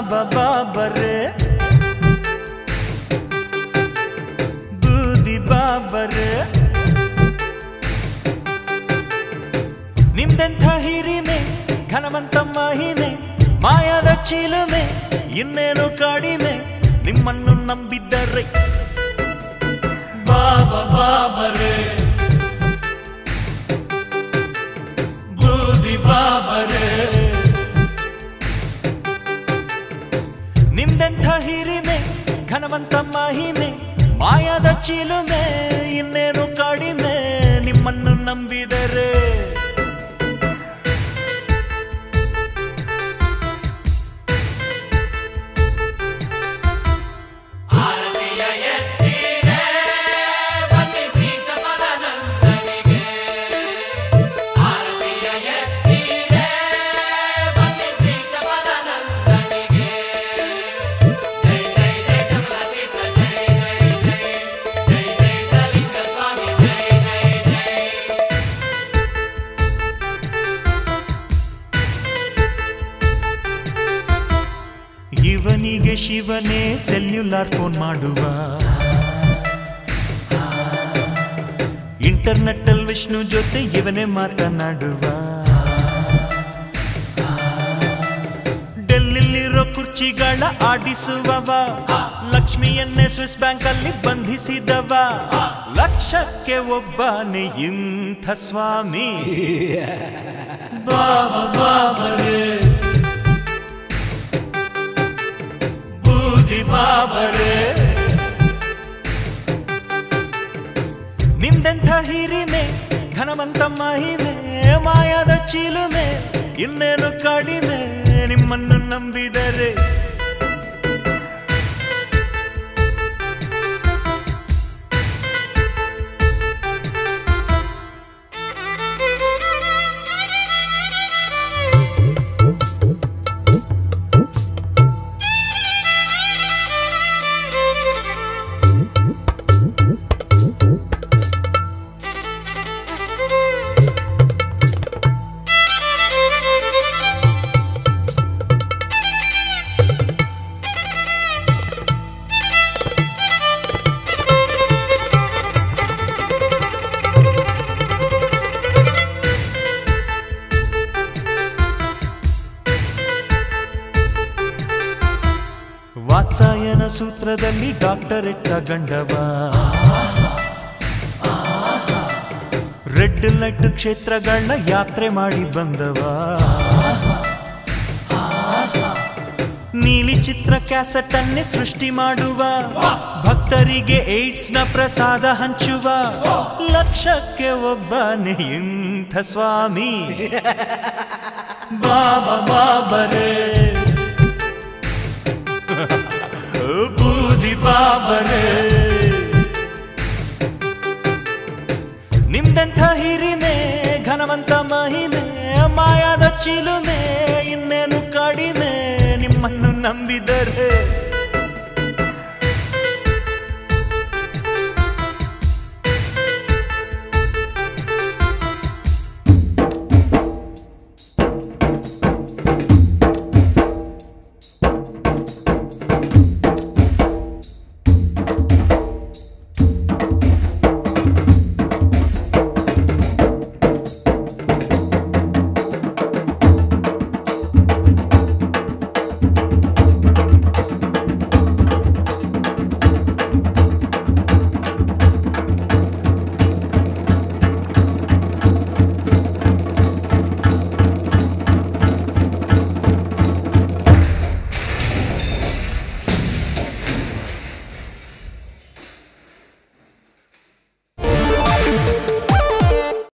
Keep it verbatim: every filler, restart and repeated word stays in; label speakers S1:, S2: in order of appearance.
S1: ಬಾಬಾ ಬಾಬರೆ ಬೂದಿ ಬಾಬರೆ ನಿಮ್ದೆಂಥ ಹಿರಿಮೆ ಘನವಂತ ಮಹಿಮೆ ಮಾಯದ ಚಿಲುಮೆ ಇನ್ನೇನು ಕಡಿಮೆ ನಿಮ್ಮನ್ನು ನಂಬಿದ್ದರೆ ಬಾಬಾ ಬಾಬರೆ ಬೂದಿ ಬಾಬರೆ ನಿಮ್ದೆಂಥ ಹಿರಿಮೆ ಘನವಂತ ಮಹಿಮೆ ಮಾಯದ ಚಿಲುಮೆ ಇನ್ನೇನು ಕಡಿಮೆ ನಿಮ್ಮನ್ನು ನಂಬಿದರೆ ಇವನಿಗೆ ಶಿವನೇ ಸೆಲ್ಯುಲಾರ್ ಫೋನ್ ಮಾಡುವ ಇಂಟರ್ನೆಟ್ ಅಲ್ಲಿ ವಿಷ್ಣು ಜೊತೆ ಇವನೇ ಮಾತನಾಡುವ ಡೆಲ್ಲಿಲಿರೋ ಕುರ್ಚಿಗಳ ಆಡಿಸುವವ ಲಕ್ಷ್ಮಿಯನ್ನೇ ಸ್ವಿಸ್ ಬ್ಯಾಂಕ್ ಅಲ್ಲಿ ಬಂಧಿಸಿದವ ಲಕ್ಷಕ್ಕೆ ಒಬ್ಬನೇ ಇಂಥ ಸ್ವಾಮಿ ಬಾಬಾ ಬಾಬರೆ ಬಾಬರೆ ನಿಮ್ದೆಂಥ ಹಿರಿಮೆ ಘನವಂತ ಮಹಿಮೆ ಮಾಯದ ಚಿಲುಮೆ ಇನ್ನೇನು ಕಡಿಮೆ ನಿಮ್ಮನ್ನು ನಂಬಿದರೆ ವಾತ್ಸಾಯನ ಸೂತ್ರದಲ್ಲಿ ಡಾಕ್ಟರೇಟ್ ತಗಂಡವ ರೆಡ್ ಲೈಟ್ ಕ್ಷೇತ್ರಗಳನ್ನ ಯಾತ್ರೆ ಮಾಡಿ ಬಂದವ ನೀಲಿ ಚಿತ್ರ ಕ್ಯಾಸೆಟ್ ಅನ್ನೇ ಸೃಷ್ಟಿ ಮಾಡುವ ಭಕ್ತರಿಗೆ ಏಡ್ಸ್ ನ ಪ್ರಸಾದ ಹಂಚುವ ಲಕ್ಷಕ್ಕೆ ಒಬ್ಬನೇ ಇಂಥ ಸ್ವಾಮಿ ಬಾಬಾ ಬಾಬರೆ ಬೂದಿ ಬಾಬರೆ ನಿಮ್ದೆಂಥ ಹಿರಿಮೆ ಘನವಂತ ಮಹಿಮೆ ಮಾಯದ ಚಿಲುಮೆ ಇನ್ನೇನು ಕಡಿಮೆ ನಿಮ್ಮನ್ನು ನಂಬಿದರೆ